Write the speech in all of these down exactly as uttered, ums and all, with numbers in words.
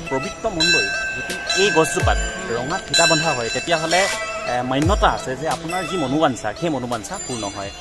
পবিত্ৰ মন লৈ যদি এই গছজোপাত ৰঙা ফিটা বন্ধা হয় তেতিয়াহ'লে মান্যতা আছে যে আপোনাৰ যি মনোবাঞ্ছা সেই মনোবাঞ্ছা পূৰ্ণ হয়।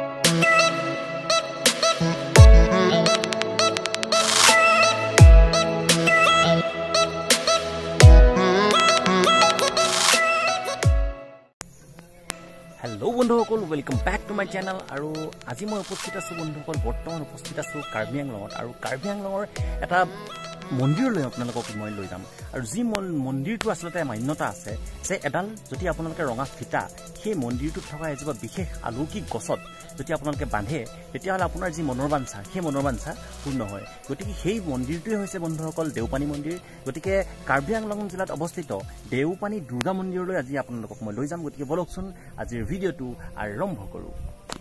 হেল্ল' বন্ধুসকল, welcome back to my channel. আৰু আজি মই উপস্থিত আছোঁ বন্ধুসকল, বৰ্তমান উপস্থিত আছোঁ কাৰ্বি আংলঙত। আৰু কাৰ্বি আংলঙৰ এটা মন্দিৰলৈ আপোনালোকক মই লৈ যাম। আৰু যি মন্দিৰটো আচলতে মান্যতা আছে যে এডাল যদি আপোনালোকে ৰঙা ফিটা সেই মন্দিৰটোত থকা এজোপা বিশেষ আলৌকিক গছত যদি আপোনালোকে বান্ধে তেতিয়াহ'লে আপোনাৰ যি মনৰ বাঞ্ছা সেই মনৰ বাঞ্ছা পূৰ্ণ হয়। গতিকে সেই মন্দিৰটোৱে হৈছে বন্ধুসকল দেওপানী মন্দিৰ। গতিকে কাৰ্বি আংলং জিলাত অৱস্থিত দেওপানী দুৰ্গা মন্দিৰলৈ আজি আপোনালোকক মই লৈ যাম। গতিকে বলকচোন আজিৰ ভিডিঅ'টো আৰম্ভ কৰোঁ।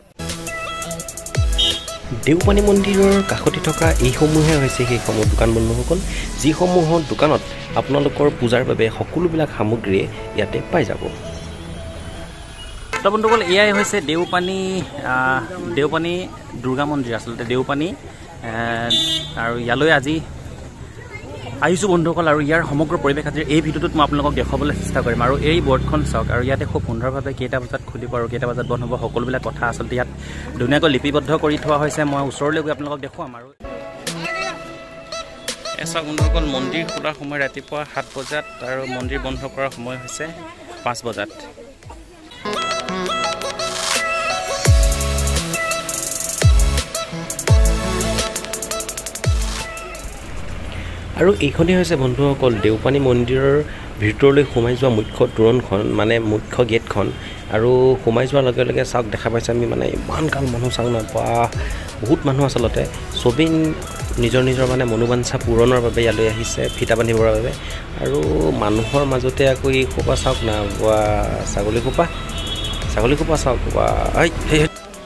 দেওপানী মন্দিৰৰ কাষতে থকা এইসমূহে হৈছে সেইসমূহ দোকান বন্ধুসকল, যিসমূহৰ দোকানত আপোনালোকৰ পূজাৰ বাবে সকলোবিলাক সামগ্ৰীয়ে ইয়াতে পাই যাব। তো বন্ধুসকল, এয়াই হৈছে দেওপানী দেওপানী দুৰ্গা মন্দিৰ, আচলতে দেওপানী। আৰু ইয়ালৈ আজি আহিছোঁ বন্ধুসকল, আৰু ইয়াৰ সমগ্ৰ পৰিৱেশ আজিৰ এই ভিডিঅ'টোত মই আপোনালোকক দেখুৱাবলৈ চেষ্টা কৰিম। আৰু এই বৰ্ডখন চাওক, আৰু ইয়াতে খুব সুন্দৰভাৱে কেইটা বজাত খুলিব আৰু কেইটা বজাত বন্ধ হ'ব সকলোবিলাক কথা আচলতে ইয়াত ধুনীয়াকৈ লিপিবদ্ধ কৰি থোৱা হৈছে। মই ওচৰলৈ গৈ আপোনালোকক দেখুৱাম। আৰু এ চাওক বন্ধুসকল, মন্দিৰ খোলাৰ সময় ৰাতিপুৱা সাত বজাত আৰু মন্দিৰ বন্ধ কৰাৰ সময় হৈছে পাঁচ বজাত। আৰু এইখনেই হৈছে বন্ধুসকল দেওপানী মন্দিৰৰ ভিতৰলৈ সোমাই যোৱা মুখ্য তোৰণখন, মানে মুখ্য গেটখন। আৰু সোমাই যোৱাৰ লগে লগে চাওক, দেখা পাইছে আমি মানে ইমান কাল মানুহ চাওক না, বা বহুত মানুহ আচলতে চবেই নিজৰ নিজৰ মানে মনোবাঞ্ছা পূৰণৰ বাবে ইয়ালৈ আহিছে ফিটা বান্ধিবৰ বাবে। আৰু মানুহৰ মাজতে আকৌ এই খোপা চাওক না, বা ছাগলী খোপা ছাগলী খোপা চাওক, বা সেই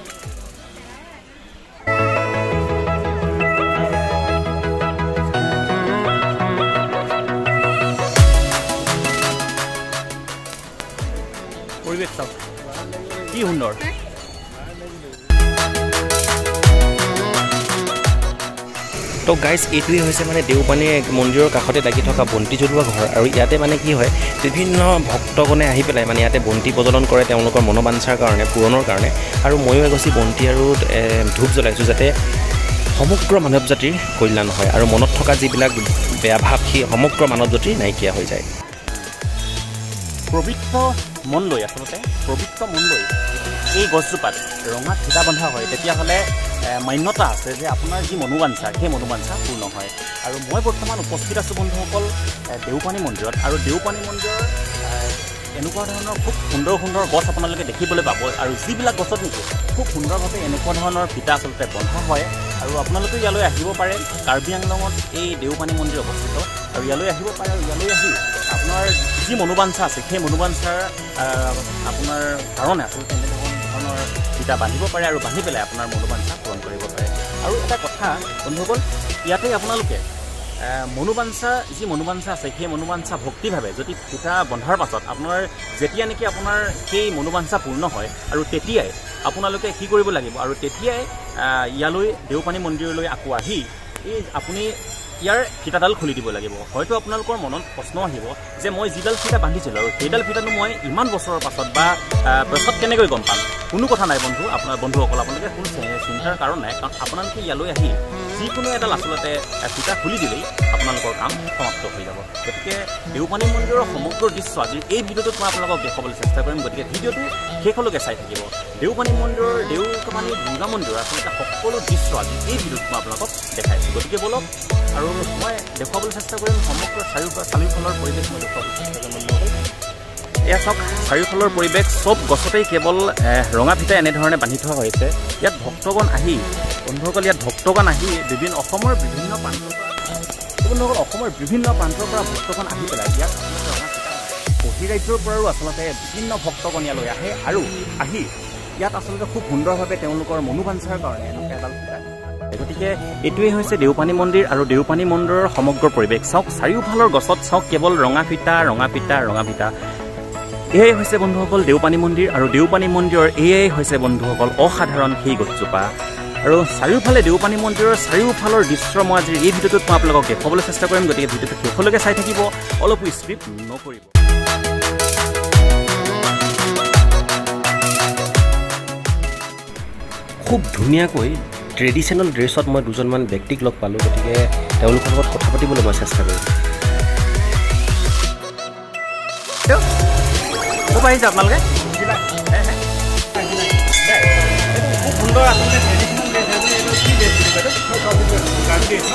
পৰিৱেশ চাওক কি সুন্দৰ। তো গাইজ, এইটোৱে হৈছে মানে দেওপানী মন্দিৰৰ কাষতে লাগি থকা বন্তি জ্বলোৱা ঘৰ। আৰু ইয়াতে মানে কি হয়, বিভিন্ন ভক্তগণে আহি পেলাই মানে ইয়াতে বন্তি প্ৰজ্বলন কৰে তেওঁলোকৰ মনোবাঞ্ছাৰ কাৰণে, পূৰণৰ কাৰণে। আৰু ময়ো এগছি বন্তি আৰু ধূপ জ্বলাইছোঁ যাতে সমগ্ৰ মানৱ জাতিৰ কল্যাণ হয় আৰু মনত থকা যিবিলাক বেয়া ভাৱ সেই সমগ্ৰ মানৱ জাতিৰ নাইকিয়া হৈ যায়। পবিত্ৰ মন লৈ আচলতে পবিত্ৰ মন লৈ এই গছজোপাত ৰঙা ফিটা বন্ধা হয় তেতিয়াহ'লে মান্যতা আছে যে আপোনাৰ যি মনোবাঞ্ছা সেই মনোবাঞ্ছা পূৰ্ণ হয়। আৰু মই বৰ্তমান উপস্থিত আছোঁ বন্ধুসকল দেওপানী মন্দিৰত। আৰু দেওপানী মন্দিৰৰ এনেকুৱা ধৰণৰ খুব সুন্দৰ সুন্দৰ গছ আপোনালোকে দেখিবলৈ পাব। আৰু যিবিলাক গছত নেকি খুব সুন্দৰভাৱে এনেকুৱা ধৰণৰ ফিটা আচলতে বন্ধা হয়। আৰু আপোনালোকে ইয়ালৈ আহিব পাৰে, কাৰ্বি আংলঙত এই দেওপানী মন্দিৰ অৱস্থিত। আৰু ইয়ালৈ আহিব পাৰে, আৰু ইয়ালৈ আহি আপোনাৰ যি মনোবাঞ্ছা আছে সেই মনোবাঞ্ছাৰ আপোনাৰ কাৰণে আচলতে এনেধৰণৰ ধৰণৰ ফিটা বান্ধিব পাৰে আৰু বান্ধি পেলাই আপোনাৰ মনোবাঞ্ছা পূৰণ কৰিব পাৰে। আৰু এটা কথা বন্ধুসকল, ইয়াতে আপোনালোকে মনোবাঞ্ছা যি মনোবাঞ্ছা আছে সেই মনোবাঞ্ছা ভক্তিভাৱে যদি ফিটা বন্ধাৰ পাছত আপোনাৰ যেতিয়া নেকি আপোনাৰ সেই মনোবাঞ্ছা পূৰ্ণ হয় আৰু তেতিয়াই আপোনালোকে কি কৰিব লাগিব, আৰু তেতিয়াই ইয়ালৈ দেওপানী মন্দিৰলৈ আকৌ আহি এই আপুনি ইয়াৰ ফিটাডাল খুলি দিব লাগিব। হয়তো আপোনালোকৰ মনত প্ৰশ্ন আহিব যে মই যিডাল ফিটা বান্ধিছিলোঁ আৰু সেইডাল ফিটানো মই ইমান বছৰৰ পাছত বা পাছত কেনেকৈ গম পাম। কোনো কথা নাই বন্ধু, আপোনাৰ বন্ধুসকল আপোনালোকে কোনো চিন্তাৰ কাৰণ নাই, কাৰণ আপোনালোকে ইয়ালৈ আহি যিকোনো এডাল আচলতে ফিটা খুলি দিলেই আপোনালোকৰ কাম সমাপ্ত হৈ যাব। গতিকে দেওপানী মন্দিৰৰ সমগ্ৰ দৃশ্য আজিৰ এই ভিডিঅ'টোত মই আপোনালোকক দেখুৱাবলৈ চেষ্টা কৰিম। গতিকে ভিডিঅ'টো শেষলৈকে চাই থাকিব। দেওপানী মন্দিৰৰ দেওপানী দুৰ্গা মন্দিৰৰ আচলতে সকলো দৃশ্য আজি এই ভিডিঅ'টোত মই আপোনালোকক দেখাইছোঁ। গতিকে বলক, আৰু মই দেখুৱাবলৈ চেষ্টা কৰিম সমগ্ৰ চাৰিওফাল চাৰিওফালৰ পৰিৱেশ মই দেখুৱাবলৈ চেষ্টা কৰিম। এয়া চাওক, চাৰিওফালৰ পৰিৱেশ চব গছতেই কেৱল ৰঙা ফিটা এনেধৰণে বান্ধি থোৱা হৈছে। ইয়াত ভক্তগণ আহি বন্ধুসকল ইয়াত ভক্তগণ আহি বিভিন্ন অসমৰ বিভিন্ন প্ৰান্তৰ পৰা বন্ধুসকল অসমৰ বিভিন্ন প্ৰান্তৰ পৰা ভক্তগণ আহি পেলাই ইয়াত ৰঙা ফিটা বহিৰাজ্যৰ পৰাও আচলতে বিভিন্ন ভক্তগণ ইয়ালৈ আহে। আৰু আহি ইয়াত আচলতে খুব সুন্দৰভাৱে তেওঁলোকৰ মনোবাঞ্ছাৰ কাৰণে এনেকুৱা এডাল ফিটা। গতিকে এইটোৱে হৈছে দেওপানী মন্দিৰ। আৰু দেওপানী মন্দিৰৰ সমগ্ৰ পৰিৱেশ চাওক, চাৰিওফালৰ গছত চাওক কেৱল ৰঙা ফিটা ৰঙা ফিটা ৰঙা ফিটা। এয়াই হৈছে বন্ধুসকল দেওপানী মন্দিৰ। আৰু দেওপানী মন্দিৰৰ এয়াই হৈছে বন্ধুসকল অসাধাৰণ সেই গছজোপা। আৰু চাৰিওফালে দেওপানী মন্দিৰৰ চাৰিওফালৰ দৃশ্য মই আজি এই ভিডিঅ'টোত মই আপোনালোকক দেখুৱাবলৈ চেষ্টা কৰিম গতিকে ভিডিঅ'টো শেষলৈকে চাই থাকিব অলপো স্কিপ নকৰিব খুব ধুনীয়াকৈ ট্ৰেডিশ্যনেল ড্ৰেছত মই দুজনমান ব্যক্তিক লগ পালোঁ গতিকে তেওঁলোকৰ লগত কথা পাতিবলৈ মই চেষ্টা কৰিম ক'ৰ আহিছে আপোনালোকে খুব সুন্দৰ আচলতে ট্ৰেডিশ্যনেল ড্ৰেছ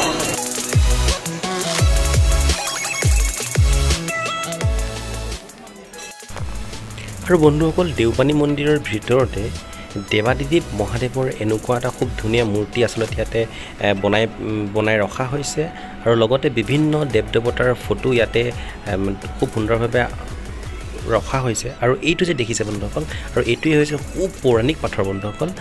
আৰু বন্ধুসকল দেওপানী মন্দিৰৰ ভিতৰতে দেৱাদিদেৱ মহাদেৱৰ এনেকুৱা এটা খুব ধুনীয়া মূৰ্তি আচলতে ইয়াতে বনাই বনাই ৰখা হৈছে আৰু লগতে বিভিন্ন দেৱ দেৱতাৰ ফটো ইয়াতে খুব সুন্দৰভাৱে ৰখা হৈছে আৰু এইটো যে দেখিছে বন্ধুসকল আৰু এইটোৱে হৈছে খুব পৌৰাণিক পাথৰ বন্ধুসকল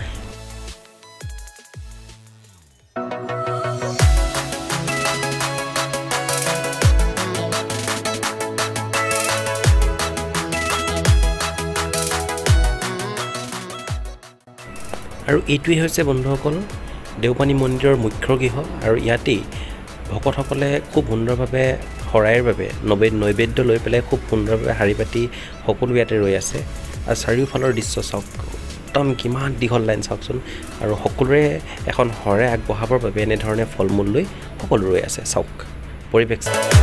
আৰু এইটোৱে হৈছে বন্ধুসকল দেওপানী মন্দিৰৰ মুখ্য গৃহ আৰু ইয়াতেই ভকতসকলে খুব সুন্দৰভাৱে শৰাইৰ বাবে নবে নৈবেদ্য লৈ পেলাই খুব সুন্দৰভাৱে শাৰী পাতি সকলো ইয়াতে ৰৈ আছে আৰু চাৰিওফালৰ দৃশ্য চাওক একদম কিমান দীঘল লাইন চাওকচোন আৰু সকলোৰে এখন শৰাই আগবঢ়াবৰ বাবে এনেধৰণে ফল মূল লৈ সকলো ৰৈ আছে চাওক পৰিৱেশ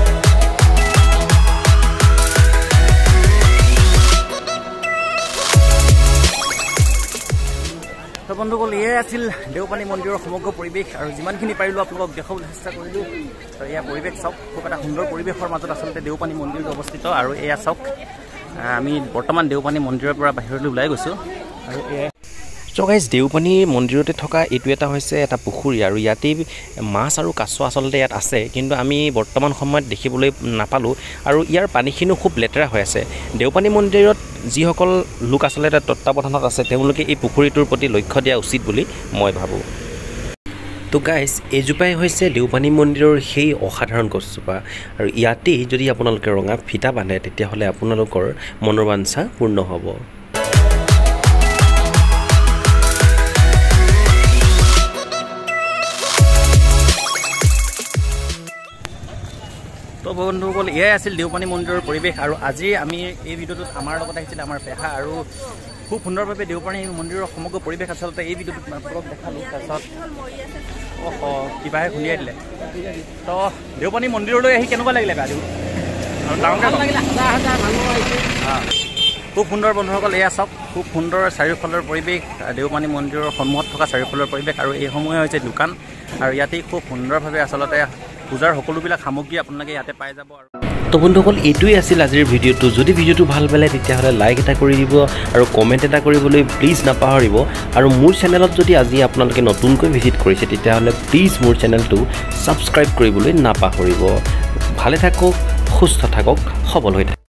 তো বন্ধুসকল এয়াই আছিল দেওপানী মন্দিৰৰ সমগ্ৰ পৰিৱেশ আৰু যিমানখিনি পাৰিলোঁ আপোনালোকক দেখাবলৈ চেষ্টা কৰিলোঁ তো এয়া পৰিৱেশ চাওক খুব এটা সুন্দৰ পৰিৱেশৰ মাজত আচলতে দেওপানী মন্দিৰটো অৱস্থিত আৰু এয়া চাওক আমি বৰ্তমান দেওপানী মন্দিৰৰ পৰা বাহিৰলৈ ওলাই গৈছোঁ আৰু এয়া চ' গাইজ দেওপানী মন্দিৰতে থকা এইটো এটা হৈছে এটা পুখুৰী আৰু ইয়াতেই মাছ আৰু কাছ আচলতে ইয়াত আছে কিন্তু আমি বৰ্তমান সময়ত দেখিবলৈ নাপালোঁ আৰু ইয়াৰ পানীখিনিও খুব লেতেৰা হৈ আছে দেওপানী মন্দিৰত যিসকল লোক আচলতে তত্ত্বাৱধানত আছে তেওঁলোকে এই পুখুৰীটোৰ প্ৰতি লক্ষ্য দিয়া উচিত বুলি মই ভাবোঁ তো গাইজ এইজোপাই হৈছে দেওপানী মন্দিৰৰ সেই অসাধাৰণ গছজোপা আৰু ইয়াতেই যদি আপোনালোকে ৰঙা ফিটা বান্ধে তেতিয়াহ'লে আপোনালোকৰ মনৰ বাঞ্ছা পূৰ্ণ হ'ব তো বন্ধুসকল এয়াই আছিল দেওপানী মন্দিৰৰ পৰিৱেশ আৰু আজি আমি এই ভিডিঅ'টোত আমাৰ লগত আহিছিলে আমাৰ পেহা আৰু খুব সুন্দৰভাৱে দেওপানী মন্দিৰৰ সমগ্ৰ পৰিৱেশ আচলতে এই ভিডিঅ'টোত আপোনালোকক দেখালোঁ তাৰপিছত অঁ কিবাহে খুন্দিয়াই দিলে তো দেওপানী মন্দিৰলৈ আহি কেনেকুৱা লাগিলে বাইদেউ খুব সুন্দৰ বন্ধুসকল এয়া চাওক খুব সুন্দৰ চাৰিওফালৰ পৰিৱেশ দেওপানী মন্দিৰৰ সন্মুখত থকা চাৰিওফালৰ পৰিৱেশ আৰু এইসমূহে হৈছে দোকান আৰু ইয়াতেই খুব সুন্দৰভাৱে আচলতে পূজাৰ সকলোবিলাক সামগ্ৰী আপোনালোকে ইয়াতে পাই যাব আৰু তো বন্ধুসকল এইটোৱে আছিল আজিৰ ভিডিঅ'টো যদি ভিডিঅ'টো ভাল পালে তেতিয়াহ'লে লাইক এটা কৰি দিব আৰু কমেণ্ট এটা কৰিবলৈ প্লিজ নাপাহৰিব আৰু মোৰ চেনেলত যদি আজি আপোনালোকে নতুনকৈ ভিজিট কৰিছে তেতিয়াহ'লে প্লিজ মোৰ চেনেলটো ছাবস্ক্ৰাইব কৰিবলৈ নাপাহৰিব ভালে থাকক সুস্থ থাকক সবল হৈ থাকক